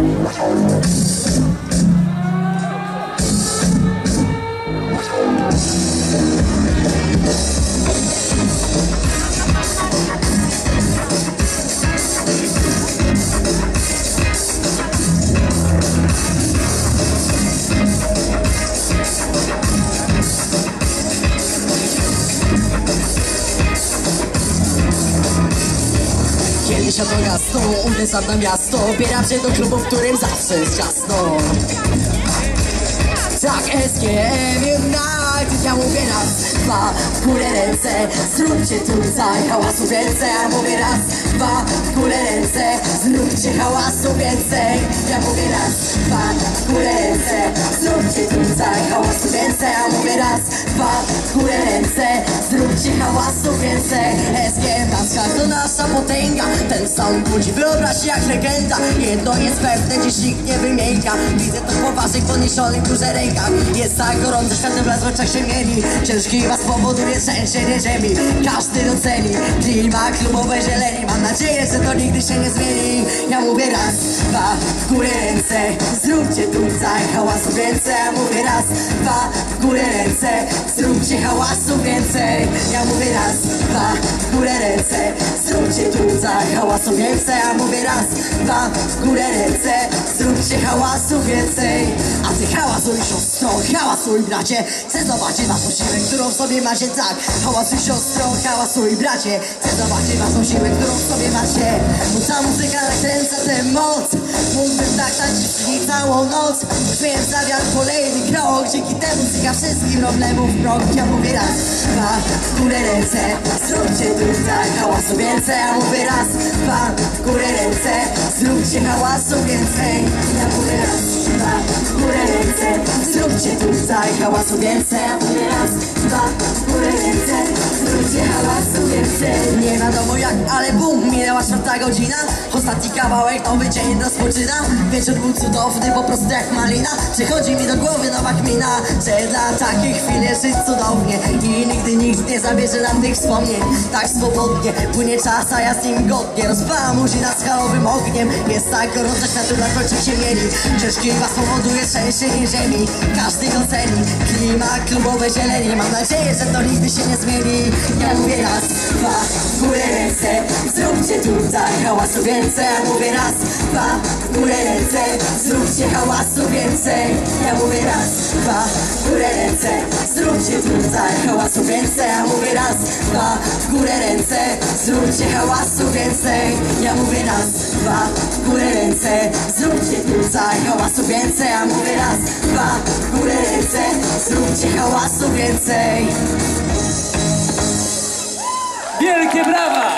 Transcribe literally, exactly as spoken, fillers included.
Kiedyś oto gasną, uderzam na miasto. Bieram się do klubu, w którym zawsze jest ciasno. Tak, S G M United, ja mówię raz, dwa, w górę ręce. Zróbcie tutaj hałasu więcej, ja mówię raz, dwa, w górę ręce. Zróbcie hałasu więcej, ja mówię raz, dwa, w górę ręce. Zróbcie tutaj hałasu więcej, ja mówię raz, dwa, w górę ręce. Zróbcie hałasu więcej. S G M Naska to nasza potęga. Ten sound budzi wyobraź jak legenda. Jedno jest pewne, dziś nikt nie wymięka. Widzę to po waszych podniesionych duże rękach. Jest tak gorąco, światem w oczach się mieli. Ciężki was powoduje trzęsienie ziemi. Każdy doceni klimat klubowej zieleni. Mam nadzieję, że to nigdy się nie zmieni. Ja mówię raz, dwa, w górę ręce. Zróbcie tutaj hałasu więcej. Ja mówię raz, dwa, w górę ręce. Zróbcie hałasu więcej. Ja mówię raz, dwa, w górę ręce. Zróbcie tutaj hałasu więcej. Ja mówię raz, dwa, w górę ręce. Zróbcie hałasu więcej. A ty hałasuj siostro, hałasuj bracie. Chcę zobaczyć waszą siłę, którą w sobie macie. Tak, hałasuj siostro, hałasuj bracie. Chcę zobaczyć waszą siłę, którą w sobie macie. Bo ta muzyka nakręca tę moc. Mógłbym tak tańczyć całą noc. Czuję zawiar kolejny krok. Dzięki temu muzyka wszystkich problemów prog. Ja mówię raz, dwa, w górę ręce. Zróbcie tutaj hałasu więcej. Ja mówię raz, dwa, w górę ręce. Zróbcie hałasu więcej. Ja mówię raz, dwa, w górę ręce. Zróbcie tutaj hałasu więcej. Ja mówię raz, dwa, w górę ręce. Zróbcie hałasu więcej. Nie wiadomo jak, ale bum, minęła czwarta godzina. Ostatni kawałek, nowy dzień rozpoczyna. Wieczór był cudowny, po prostu jak malina. Przychodzi mi do głowy nowa kmina, że dla takich chwil jest żyć cudownie. I nigdy nikt nie zabierze nam tych wspomnień. Tak swobodnie płynie czas, a ja z nim godnie rozpalam uzi nad skalowym ogniem. Jest tak gorąco, światło na końcu się mieli. Ciężki was powoduje trzęsienie ziemi. Każdy go ceni, klimat klubowej zieleni. Mam nadzieję, że to nigdy się nie zmieni. Ja mówię raz, dwa, w górę ręce. Zróbcie tutaj hałasu więcej. Ja mówię raz, dwa, w górę ręce. Zróbcie hałasu więcej. Ja mówię raz, dwa, w górę ręce. Zróbcie tutaj hałasu więcej. Ja mówię raz, dwa, w górę ręce. Zróbcie hałasu więcej. Ja mówię raz, dwa, w górę ręce. Zróbcie tutaj hałasu więcej. Ja mówię raz, dwa, w górę ręce. Zróbcie hałasu więcej. Wielkie brawa!